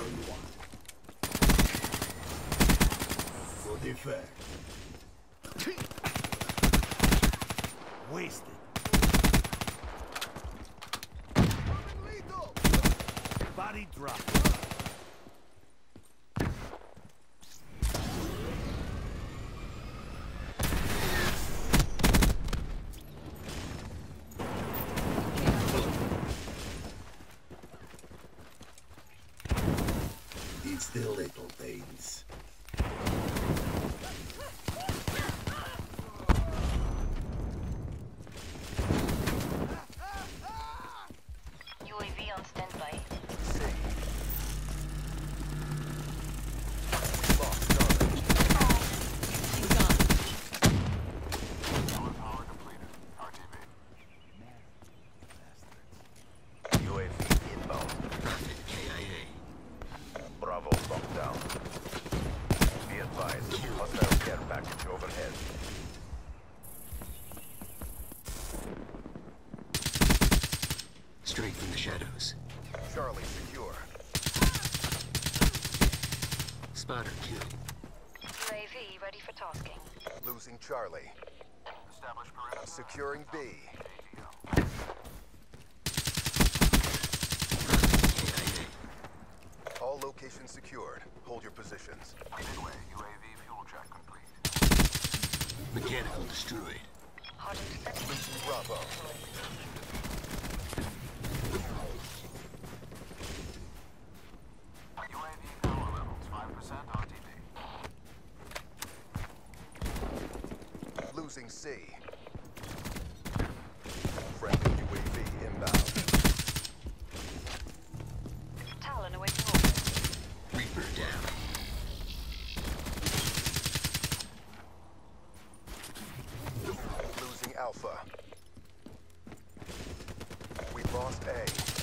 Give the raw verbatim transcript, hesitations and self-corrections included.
Early one. Good effect. Wasted. Body drop. It's the little things. U A V on standby. U A V inbound. K I A. Bravo locked down. Be advised, hostile care package overhead. Straight from the shadows. Charlie secure. Spotter killed. U A V ready for tasking. Losing Charlie. Establish perimeter. Securing B. K I All locations secured. Hold your positions. Midway, U A V fuel check complete. A. Mechanical destroyed. Hard interception. Bravo. U A V power levels five percent R T B. Losing C. Friendly U A V inbound. Talon awaiting orders. Reaper down. Losing Alpha. We lost A.